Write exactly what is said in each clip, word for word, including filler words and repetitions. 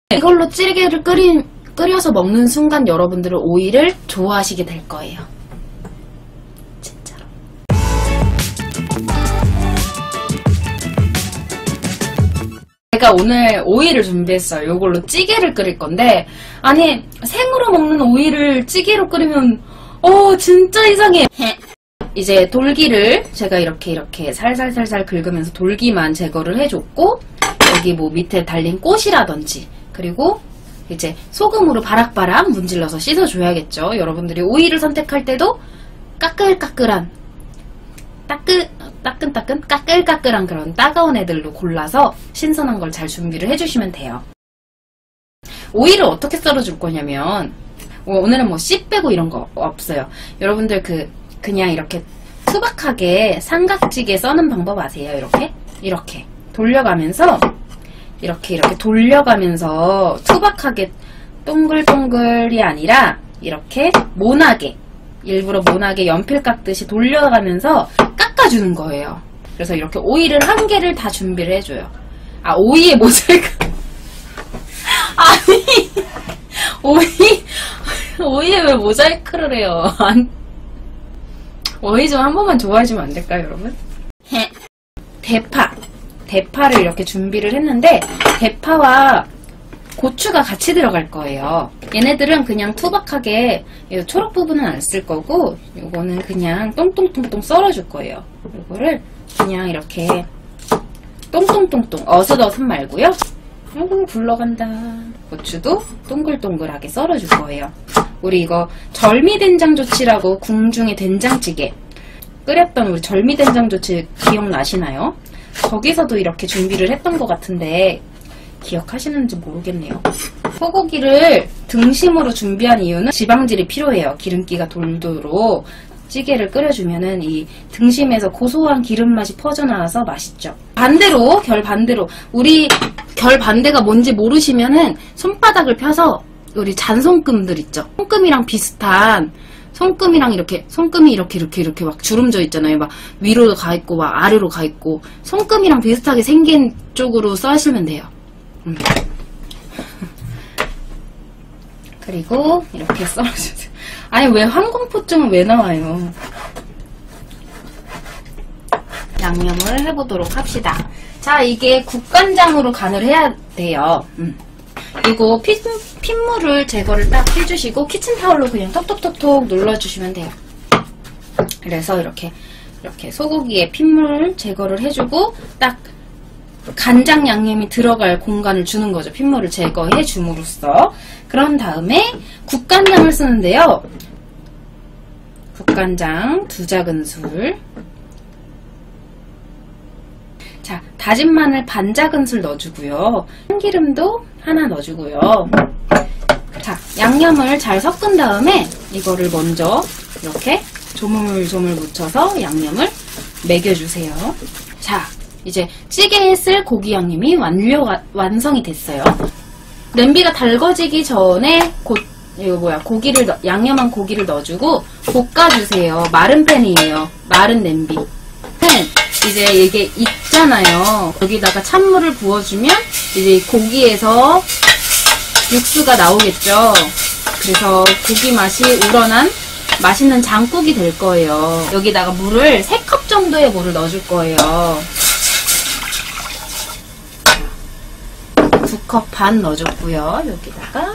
이걸로 찌개를 끓이, 끓여서 먹는 순간 여러분들은 오이를 좋아하시게 될 거예요. 진짜로. 제가 오늘 오이를 준비했어요. 이걸로 찌개를 끓일 건데, 아니 생으로 먹는 오이를 찌개로 끓이면 어 진짜 이상해. 이제 돌기를 제가 이렇게 이렇게 살살살살 긁으면서 돌기만 제거를 해줬고, 여기 뭐 밑에 달린 꽃이라든지, 그리고 이제 소금으로 바락바락 문질러서 씻어줘야겠죠. 여러분들이 오이를 선택할 때도 까끌까끌한 따끈, 따끈따끈? 까끌까끌한 그런 따가운 애들로 골라서 신선한 걸 잘 준비를 해주시면 돼요. 오이를 어떻게 썰어줄 거냐면, 오늘은 뭐 씨 빼고 이런 거 없어요. 여러분들 그 그냥 이렇게 투박하게 삼각지게 써는 방법 아세요? 이렇게 이렇게 돌려가면서 이렇게 이렇게 돌려가면서 투박하게 동글동글이 아니라 이렇게 모나게, 일부러 모나게 연필 깎듯이 돌려가면서 깎아주는 거예요. 그래서 이렇게 오이를 한 개를 다 준비를 해줘요. 아, 오이에 모자이크. 아니, 오이, 오이에 왜 모자이크를 해요? 오이 좀 한 번만 좋아해주면 안 될까요, 여러분? 대파. 대파를 이렇게 준비를 했는데, 대파와 고추가 같이 들어갈 거예요. 얘네들은 그냥 투박하게, 초록 부분은 안 쓸 거고, 요거는 그냥 똥똥똥똥 썰어줄 거예요. 요거를 그냥 이렇게 똥똥똥똥, 어슷어슷 말고요. 아이고 굴러간다. 고추도 동글동글하게 썰어줄 거예요. 우리 이거 절미된장조치라고 궁중의 된장찌개 끓였던 우리 절미된장조치 기억나시나요? 거기서도 이렇게 준비를 했던 것 같은데 기억하시는지 모르겠네요. 소고기를 등심으로 준비한 이유는 지방질이 필요해요. 기름기가 돌도록 찌개를 끓여주면은 이 등심에서 고소한 기름 맛이 퍼져나와서 맛있죠. 반대로, 결 반대로, 우리 결 반대가 뭔지 모르시면은 손바닥을 펴서 우리 잔손금들 있죠. 손금이랑 비슷한, 손금이랑 이렇게, 손금이 이렇게 이렇게 이렇게 막 주름져 있잖아요. 막 위로 가 있고 막 아래로 가 있고, 손금이랑 비슷하게 생긴 쪽으로 써시면 돼요. 음. 그리고 이렇게 썰어주세요. 아니 왜 항공포증은 왜 나와요? 양념을 해보도록 합시다. 자, 이게 국간장으로 간을 해야 돼요. 음. 이거 핏, 핏물을 제거를 딱 해주시고 키친타올로 그냥 톡톡톡톡 눌러주시면 돼요. 그래서 이렇게 이렇게 소고기에 핏물 제거를 해주고 딱 간장 양념이 들어갈 공간을 주는 거죠. 핏물을 제거해 줌으로써. 그런 다음에 국간장을 쓰는데요. 국간장 두 작은술. 자, 다진 마늘 반 작은술 넣어주고요. 참기름도 하나 넣어주고요. 자, 양념을 잘 섞은 다음에 이거를 먼저 이렇게 조물조물 묻혀서 양념을 먹여주세요. 자, 이제 찌개에 쓸 고기 양념이 완료가, 완성이 됐어요. 냄비가 달궈지기 전에 곧 이거 뭐야 고기를 넣, 양념한 고기를 넣어주고 볶아주세요. 마른 팬이에요. 마른 냄비. 이제 이게 익잖아요. 여기다가 찬물을 부어주면 이제 고기에서 육수가 나오겠죠. 그래서 고기 맛이 우러난 맛있는 장국이 될 거예요. 여기다가 물을 세 컵 정도의 물을 넣어줄 거예요. 두 컵 반 넣어줬고요. 여기다가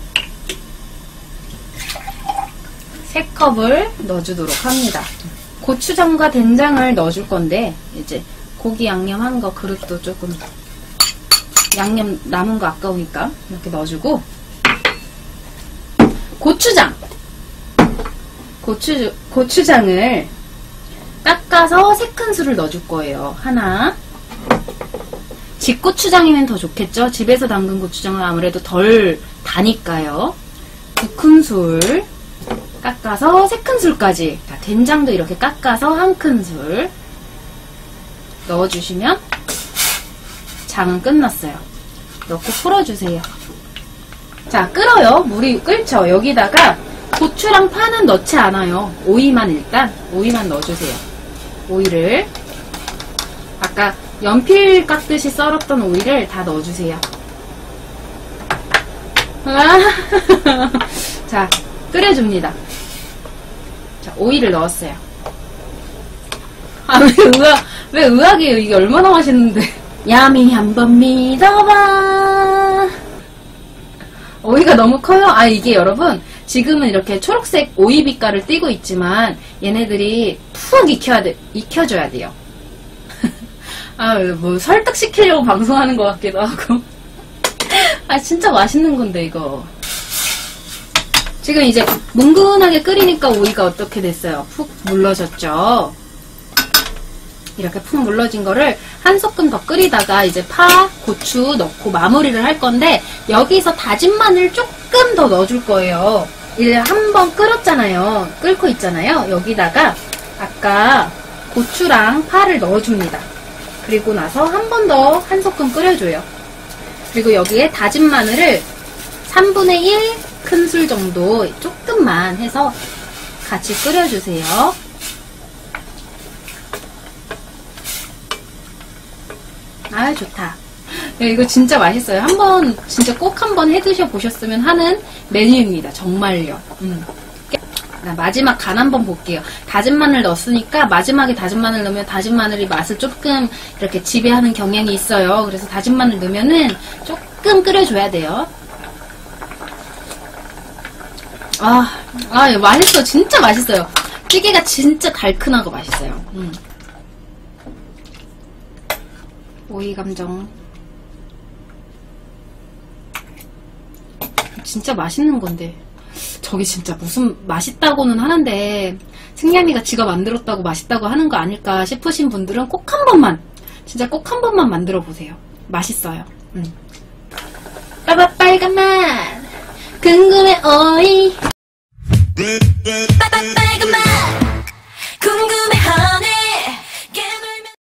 세 컵을 넣어주도록 합니다. 고추장과 된장을 넣어줄 건데 이제 고기 양념한 거 그릇도 조금 양념 남은 거 아까우니까 이렇게 넣어주고, 고추장 고추, 고추장을 깎아서 세 큰술을 넣어줄 거예요. 하나. 집고추장이면 더 좋겠죠. 집에서 담근 고추장은 아무래도 덜 다니까요. 두 큰술 깎아서 세 큰술까지. 자, 된장도 이렇게 깎아서 한 큰술 넣어주시면 장은 끝났어요. 넣고 풀어주세요. 자, 끓어요. 물이 끓죠. 여기다가 고추랑 파는 넣지 않아요. 오이만 일단 오이만 넣어주세요. 오이를 아까 연필 깎듯이 썰었던 오이를 다 넣어주세요. 아. 자, 끓여줍니다. 자, 오이를 넣었어요. 아, 왜 의학, 왜 의학이에요? 이게 얼마나 맛있는데. 야미 한번 믿어봐. 오이가 너무 커요? 아, 이게 여러분, 지금은 이렇게 초록색 오이 빛깔을 띠고 있지만, 얘네들이 푹 익혀야 돼, 익혀줘야 돼요. 아, 뭐, 설득시키려고 방송하는 것 같기도 하고. 아, 진짜 맛있는 건데, 이거. 지금 이제 뭉근하게 끓이니까 오이가 어떻게 됐어요? 푹 물러졌죠? 이렇게 푹 물러진 거를 한 소끔 더 끓이다가 이제 파, 고추 넣고 마무리를 할 건데, 여기서 다진 마늘 조금 더 넣어줄 거예요. 이제 한 번 끓였잖아요. 끓고 있잖아요. 여기다가 아까 고추랑 파를 넣어줍니다. 그리고 나서 한 번 더 한 소끔 끓여줘요. 그리고 여기에 다진 마늘을 삼분의 일 큰술 정도 조금만 해서 같이 끓여주세요. 아, 좋다. 이거 진짜 맛있어요. 한번 진짜 꼭 한번 해드셔 보셨으면 하는 메뉴입니다. 정말요. 음. 마지막 간 한번 볼게요. 다진 마늘 넣었으니까 마지막에 다진 마늘 넣으면 다진 마늘이 맛을 조금 이렇게 지배하는 경향이 있어요. 그래서 다진 마늘 넣으면은 조금 끓여줘야 돼요. 아, 아, 맛있어요. 진짜 맛있어요. 찌개가 진짜 달큰하고 맛있어요. 음. 오이 감정. 진짜 맛있는 건데. 저게 진짜 무슨 맛있다고는 하는데 승냥이가 지가 만들었다고 맛있다고 하는 거 아닐까 싶으신 분들은 꼭 한 번만, 진짜 꼭 한 번만 만들어 보세요. 맛있어요. 음. 빠바 빨간 맛 궁금해 오이 빠바 빨간 맛